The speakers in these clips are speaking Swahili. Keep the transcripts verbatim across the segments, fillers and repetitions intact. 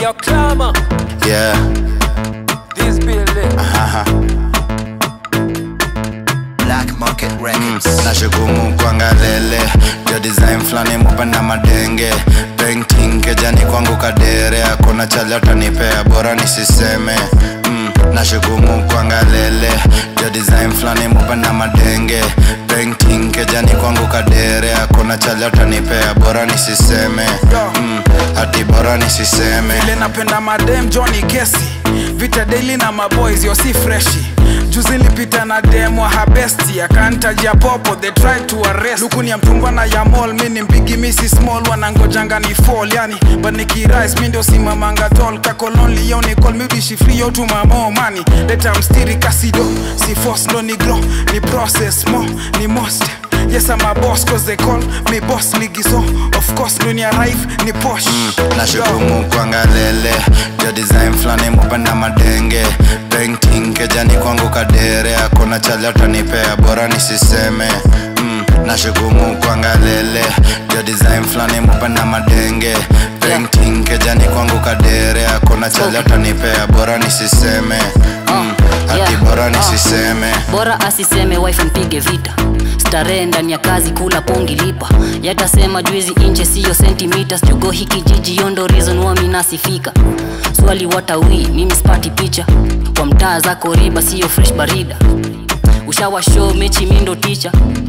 Yo, Clama. Yeah. This building. Aha. Black Market Records. Mm. Nashukumu kwanga lele. Jo design flani mupa na madenge. Painting kejani kwangu kadere. Hakuna chali atanipea bora nisiseme. Mm. Nashukumu kwanga lele. Jo design flani mupa na madenge. Painting kejani kwangu kadere. Hakuna chali atanipea bora nisiseme. Mm. Hati bora nisiseme. Vile napenda madem Johnny Kesi. Vita daily na maboys yo si freshi. Juzi lipita na demo habesti. Akantajia popo they try to arrest. Luku ni ya mtungwa na ya mall. Mini mpigi misi small wanangojanga ni fall. Yani but niki rise mi ndio simamanga tall. Kako lonely yo ni call me bishi free yo to my more money. Leta mstiri kasido. Si force no ni grow. Ni process mo ni most. Yes I'm a boss cause they call me boss ligi so of course when you arrive ni posh. Mm. Nashukumu kwanga lele. Jo design flani mupa na madenge. Painting kejani kwangu kadere. Hakuna chali atanipea bora nisiseme. Mm. Nashukumu kwanga lele. Jo design flani mupa na madenge. Painting kejani kwangu kadere. Hakuna chali atanipea bora nisiseme. Mm. Hati bora nisiseme. Bora asiseme wife mpige vita. Starehe ndani ya kazi kula pongi lipa. Yatasema juizi inche siyo centimeters. Jugo hiki jiji yondo reason wami nasifika. Swali watawi mimi spati picha. Kwa mtaa zako riba siyo fresh barida. Ushawa show mechi mindo teacher.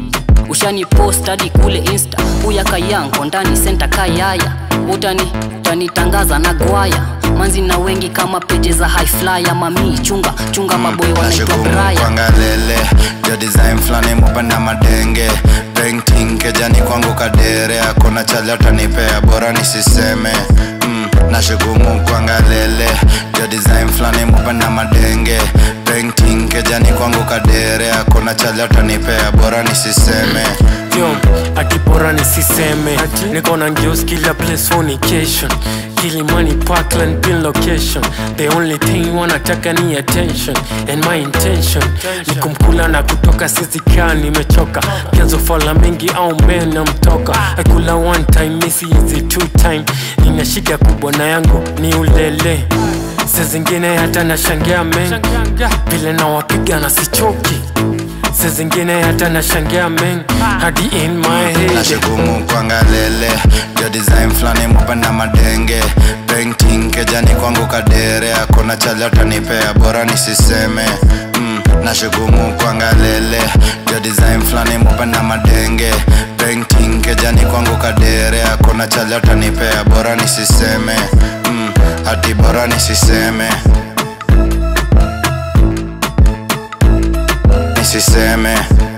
Ushani post hadi kule insta. Uya kayango ndani center kayaya. Utani, utani tangaza na gwaya. Manzi na wengi kama peje za high flyer. Mami chunga, chunga maboy wanaitwa Brian. Kwanga lele. Jo design flani mupa na madenge. Painting kejani kwangu kadere. Hakuna chali atanipea bora nisiseme. Mm. Nashukumu kwanga lele. Jo design flani mupa na madenge. Painting kejani kwangu kadere. Hakuna chali atanipea bora nisiseme. Yo, ati bora nisiseme. Niko na ngeuzi kila place fornication. Kilimani Parkland pin location. The only thing wanataka ni attention. And my intention ni kumkula na kutoka sisi kaa nimechoka. Kianzo fala mingi au mena mtoka. Akula one time misi easy two time. Nina shida kubwa na yangu ni ulele. Saa zingine hata nashangia men. Vile na wapiga na sichoki. Saa zingine hata nashangia men. Hadi in my head. Nashukumu kwanga lele. Jo design flani mupa na madenge. Painting kejani kwangu kadere. Hakuna chali atanipea bora nisiseme. Mm. Nashukumu kwanga lele. Jo design flani mupa na madenge. Painting kejani kwangu kadere. Hakuna chali atanipea bora nisiseme. Mm. Hati bora nisiseme. Nisiseme.